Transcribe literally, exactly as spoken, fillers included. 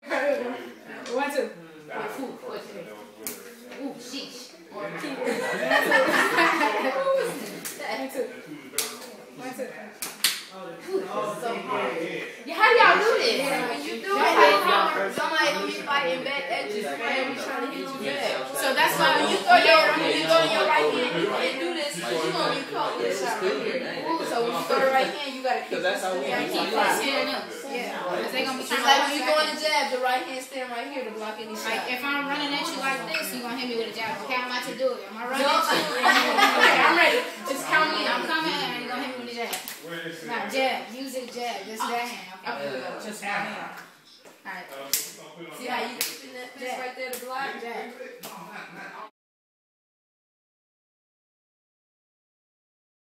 One, two. Ooh, sheesh. One, two. One, two. Ooh, so hard. Yeah, how y'all do this? When you do it, somebody gonna be fighting back at you. Somebody gonna be trying to hit you back. So that's why when you throw your when you throw your right hand, you can't do this because you gonna get caught with this shot right here. So when you throw the right hand, you gotta keep that's how we keep standing up. Yeah, because they gonna be trying. Like when you go in the jab, the right hand stand right here to block any shot. Like if I'm running at you like this, you gonna hit me with a jab. Okay, I'm about to do it. Am I running at you? Okay, I'm ready. Just count me. I'm coming, and you gonna hit me with a jab. Now jab, use it jab, just that hand. Okay, just that hand. Alright. See how you keeping that fist right there to block? Jab.